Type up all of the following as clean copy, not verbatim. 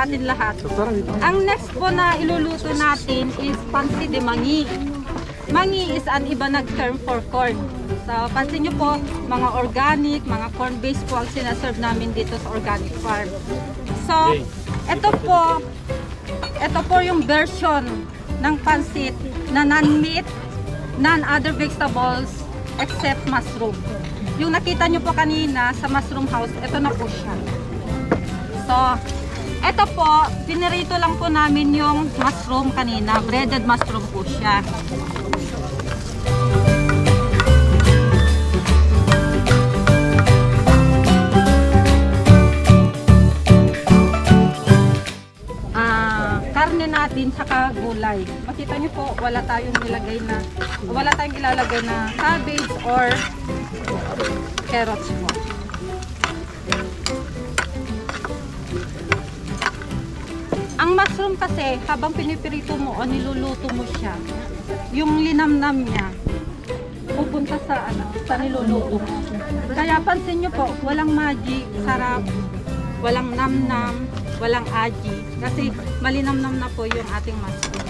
natin lahat. Ang next po na iluluto natin is Pansi De Mangi. Mangi is an Ibanag term for corn. So, pansin nyo po, mga organic, mga corn-based po ang sinaserve namin dito sa organic farm. So, ito po yung version ng pansit na non-meat, non-other vegetables, except mushroom. Yung nakita nyo po kanina sa mushroom house, ito na po siya. So, ito po, pinirito lang po namin yung mushroom kanina. Breaded mushroom po siya. Karne natin saka gulay. Makita niyo po, wala tayong ilalagay na cabbage or carrots po. Ang mushroom kasi, habang pinipirito mo o niluluto mo siya, yung linamnam niya pupunta sa niluluto mo. Kaya pansin niyo po, walang magic, sarap, walang namnam, walang aji, kasi malinamnam na po yung ating mushroom.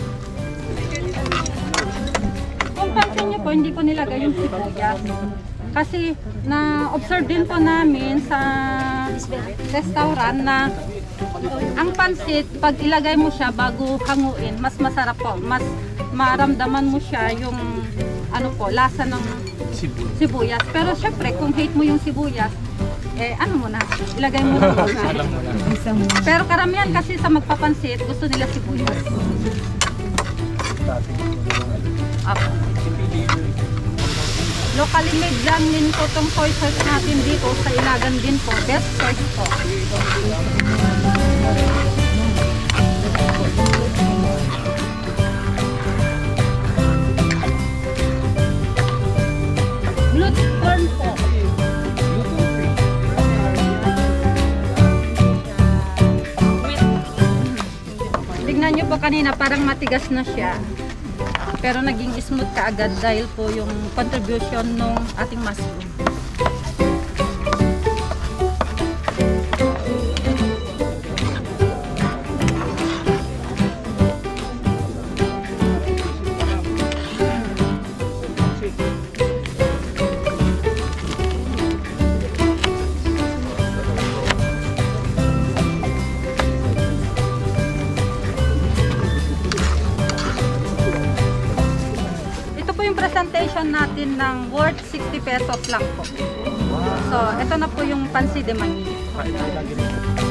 Kung pansin nyo po, hindi po nilagay yung sibuyas. Kasi na-observe din po namin sa restaurant na ang pansit, pag ilagay mo siya bago hanguin, mas masarap po. Mas maramdaman mo siya yung lasa ng sibuyas. Pero syempre, kung hate mo yung sibuyas, ilagay mo na muna. Pero karamihan kasi sa magpapansit, gusto nila sibuyas. Locally made lang din po itong soy sauce natin dito sa Ilagan din po. Best choice po. Gluten corn po. Tignan nyo po kanina, parang matigas na siya. Pero naging smooth kaagad dahil po yung contribution ng ating mushroom. Presentation natin ng worth 60 pesos lang po. So, ito na po yung Pansi De Mangi.